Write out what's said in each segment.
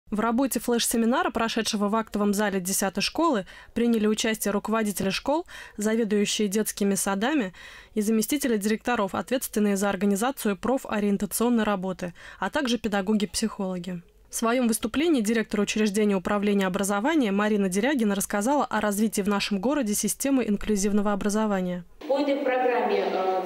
В работе флеш-семинара, прошедшего в актовом зале 10-й школы, приняли участие руководители школ, заведующие детскими садами и заместители директоров, ответственные за организацию профориентационной работы, а также педагоги-психологи. В своем выступлении директор учреждения управления образования Марина Дерягина рассказала о развитии в нашем городе системы инклюзивного образования. По этой программе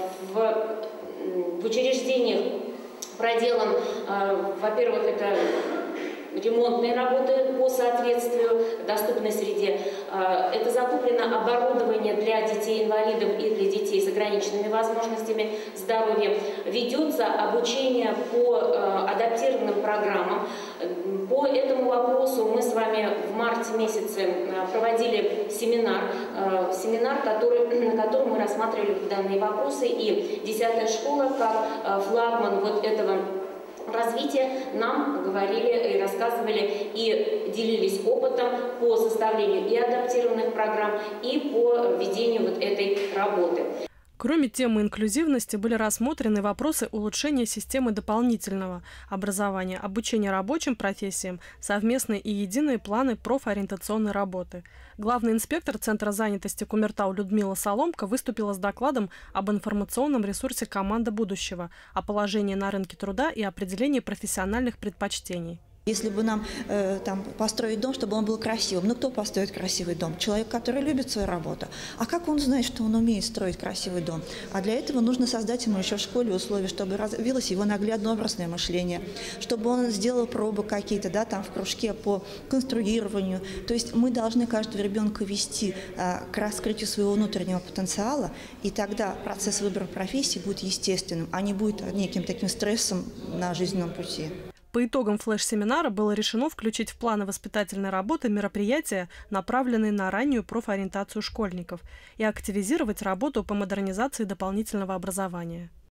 в учреждениях проделан, во-первых, это ремонтные работы по соответствию доступной среде. Это закуплено оборудование для детей-инвалидов и для детей с ограниченными возможностями здоровья. Ведется обучение по адаптированным программам. По этому вопросу мы с вами в марте месяце проводили семинар, на котором мы рассматривали данные вопросы. И 10-я школа, как флагман вот этого развития, нам говорили и рассказывали и делились опытом по составлению и адаптированных программ, и по ведению вот этой работы. Кроме темы инклюзивности были рассмотрены вопросы улучшения системы дополнительного образования, обучения рабочим профессиям, совместные и единые планы профориентационной работы. Главный инспектор Центра занятости Кумертау Людмила Соломко выступила с докладом об информационном ресурсе «Команда будущего», о положении на рынке труда и определении профессиональных предпочтений. Если бы нам построить дом, чтобы он был красивым. Ну, кто построит красивый дом? Человек, который любит свою работу. А как он знает, что он умеет строить красивый дом? А для этого нужно создать ему еще в школе условия, чтобы развилось его наглядно-образное мышление, чтобы он сделал пробы какие-то, там в кружке по конструированию. То есть мы должны каждого ребенка вести к раскрытию своего внутреннего потенциала, и тогда процесс выбора профессии будет естественным, а не будет неким таким стрессом на жизненном пути. По итогам флеш-семинара было решено включить в планы воспитательной работы мероприятия, направленные на раннюю профориентацию школьников, и активизировать работу по модернизации дополнительного образования.